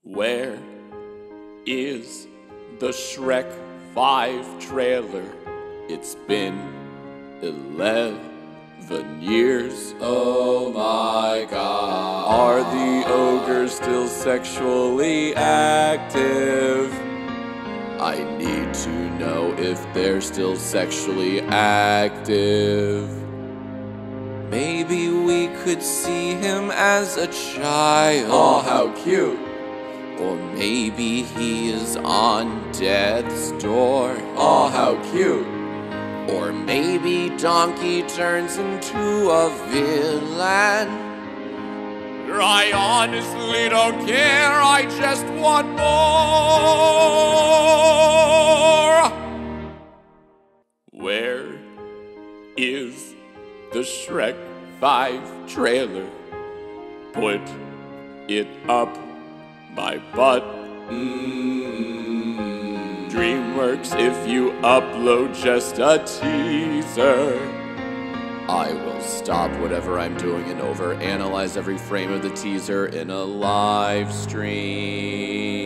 Where is the Shrek 5 trailer? It's been 11 years. Oh my God. Are the ogres still sexually active? I need to know if they're still sexually active. Maybe we could see him as a child. Oh, how cute. Or maybe he is on death's door. Oh, how cute. Or maybe Donkey turns into a villain. I honestly don't care, I just want more. Where is the Shrek 5 trailer? Put it up my butt. DreamWorks, if you upload just a teaser, I will stop whatever I'm doing and overanalyze every frame of the teaser in a live stream.